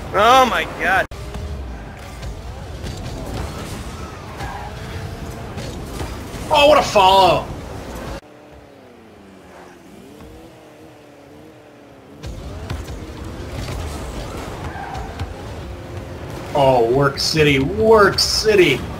Oh my god. Oh, what a follow! Oh, Work City, Work City!